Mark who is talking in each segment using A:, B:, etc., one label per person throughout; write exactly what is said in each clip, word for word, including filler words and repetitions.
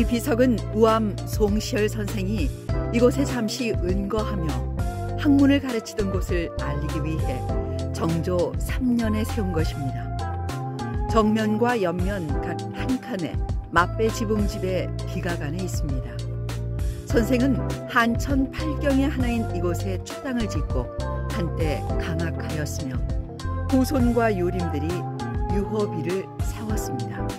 A: 비석은 우암 송시열 선생이 이곳에 잠시 은거하며 학문을 가르치던 곳을 알리기 위해 정조 삼 년에 세운 것입니다. 정면과 옆면 각 한 칸에 맞배 지붕집에 비가간에 있습니다. 선생은 한천 팔경의 하나인 이곳에 초당을 짓고 한때 강학하였으며 후손과 요림들이 유호비를 세웠습니다.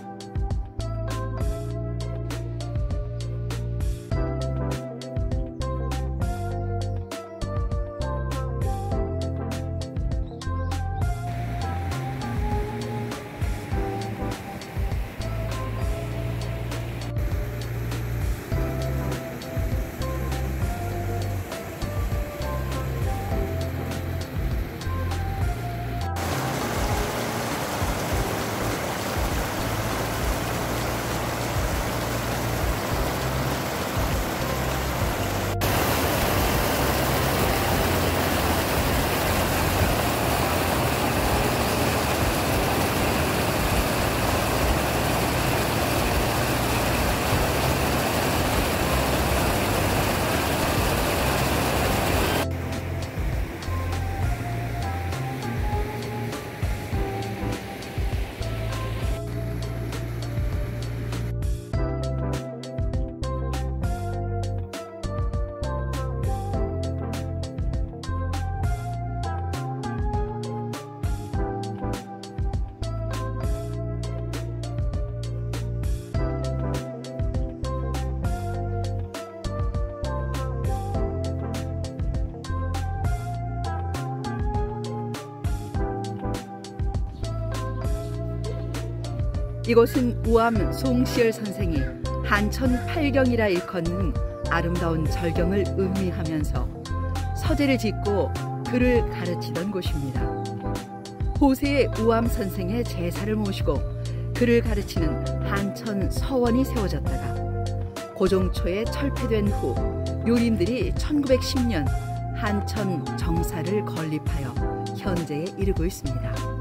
A: 이곳은 우암 송시열 선생이 한천 팔경이라 일컫는 아름다운 절경을 음미하면서 서재를 짓고 글을 가르치던 곳입니다. 호세의 우암 선생의 제사를 모시고 글을 가르치는 한천 서원이 세워졌다가 고종초에 철폐된 후 요림들이 천구백십 년 한천 정사를 건립하여 현재에 이르고 있습니다.